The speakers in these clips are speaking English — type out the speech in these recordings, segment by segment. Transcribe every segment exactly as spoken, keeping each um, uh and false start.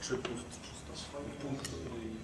Trzy pust- swoich punktów i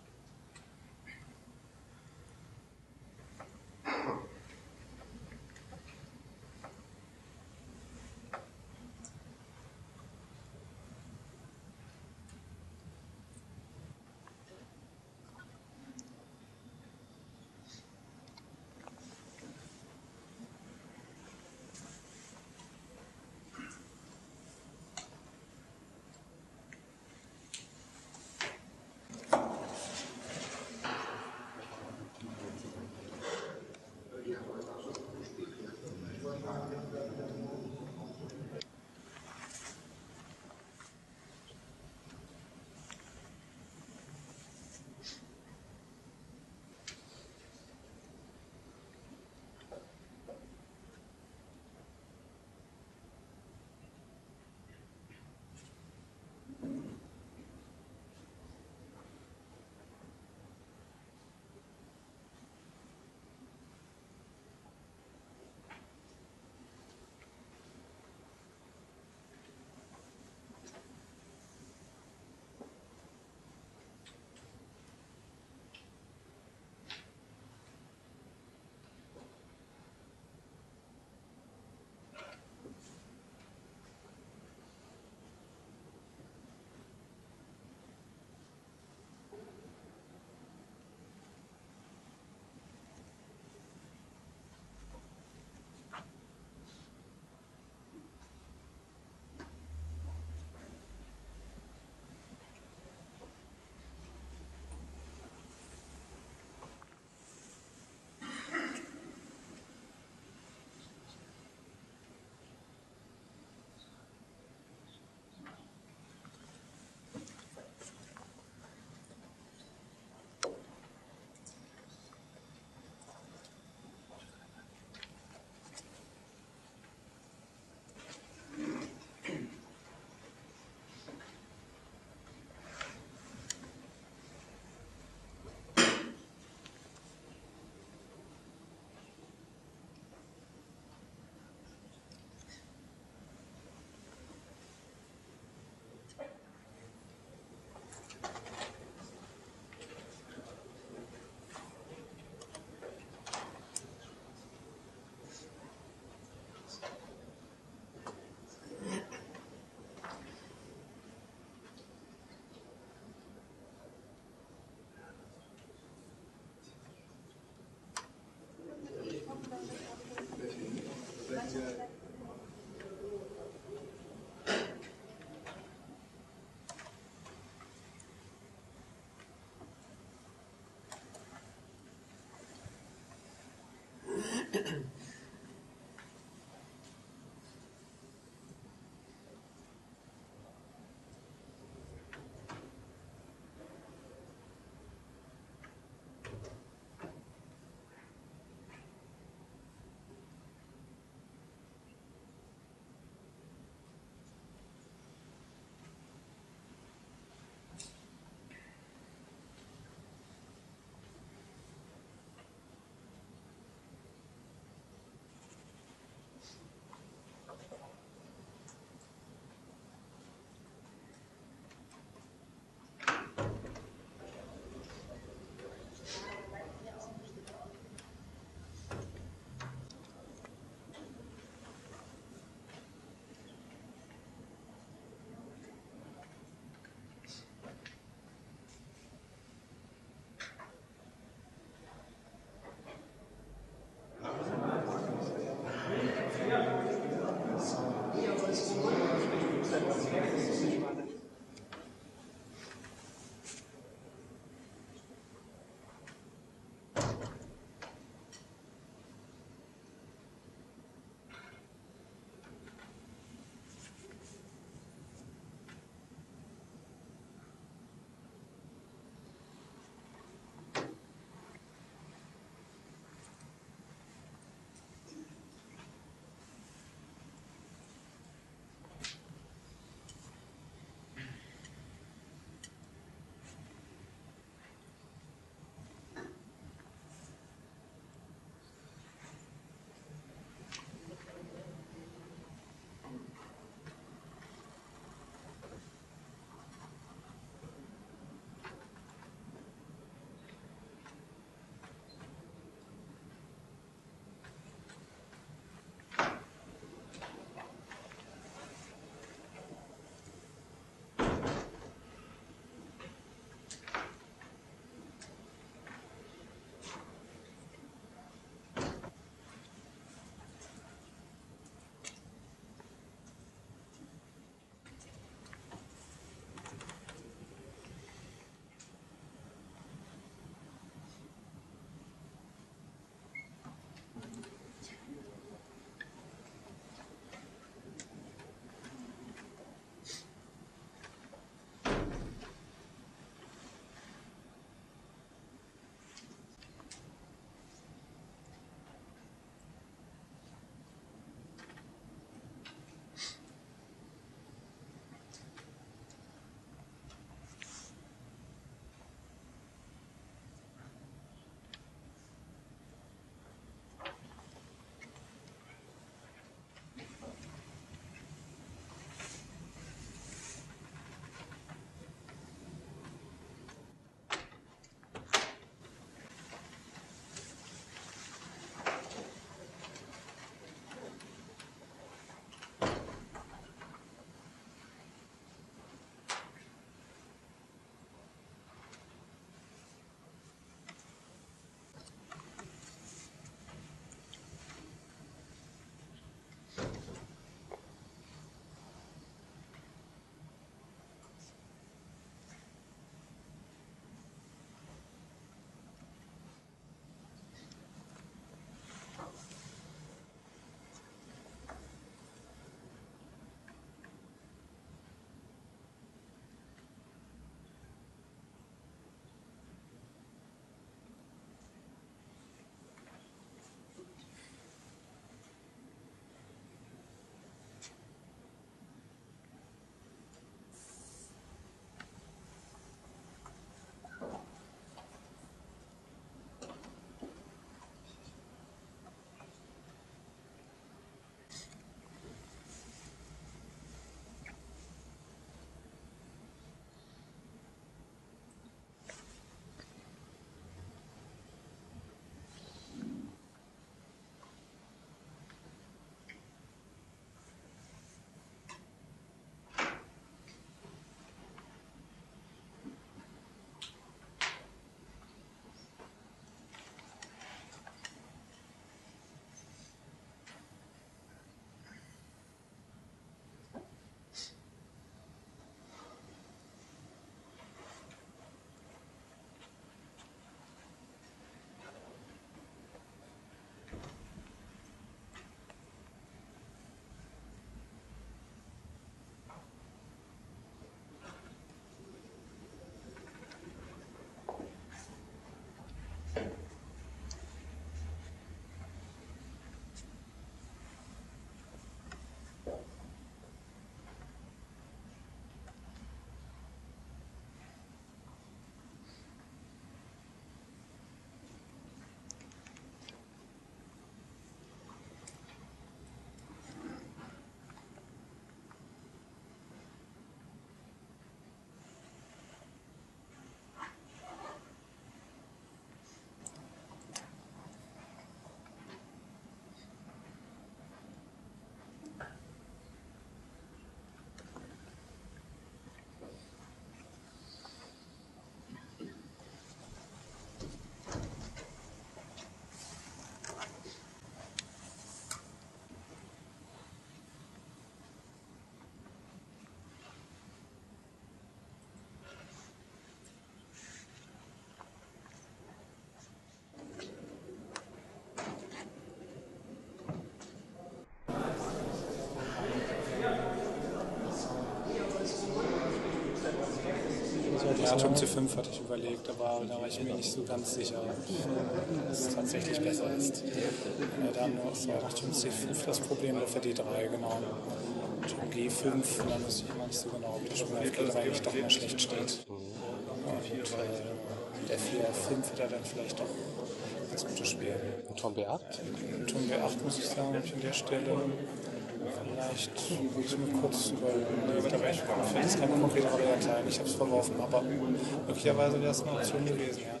Ja, Turm C fünf hatte ich überlegt, aber da war ich mir nicht so ganz sicher, dass es tatsächlich besser ist. Wenn er dann nur so nach Turm C fünf das Problem auf der D drei, genau. Turm G fünf, und dann wusste ich immer nicht so genau, ob der Spieler auf G drei nicht doch mehr schlecht steht. Und äh, der vier F fünf hat er dann vielleicht doch ein ganz gutes Spiel. Und Turm B acht? Turm B acht muss ich sagen, habe ich an der Stelle vielleicht muss ich mir kurz überlegt, aber ich finde es keine konkrete Variante ein. Ich habe es verworfen, aber möglicherweise wäre es eine Option gewesen, ja.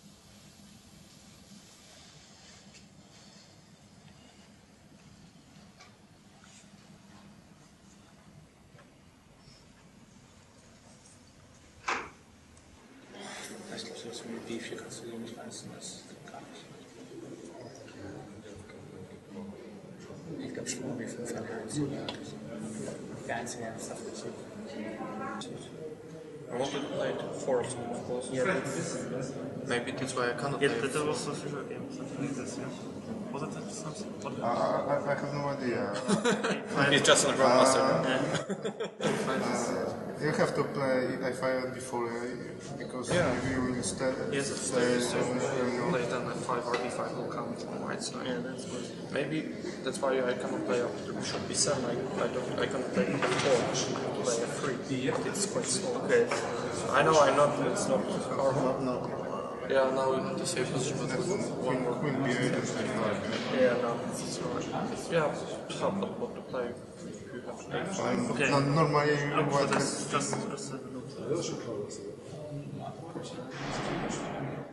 Ich glaube, so mit B vier kannst du dir nicht leisten, das geht gar nicht. Ich glaube, Sturm B fünf war der einzige, der einzige ernsthaft Zug. I wanted to play it fourth, of course. Yeah, but Maybe that's why I cannot Yeah, play that, it. that was a usual game, something like this, yeah. Was it that something? What I, I, I have no idea. He's just a grandmaster. Uh, you have to play I fired before uh, because Yeah. you will stay. Yes, it's stay So uh, play then F five, R B five will count on the right side. Yeah, that's good. Maybe that's why I cannot play up to bishop B seven. I, I don't. I cannot play F four. I can play F three. It's quite slow. Okay. I know. I know. It's not hard. no, no. Yeah. Now we have the same position, but with one Queen, more. queen B eight and C five. Yeah. No. It's not. Yeah. How about what to play? You have to Um, Okay. no, normally Look for what this, just, just have a look.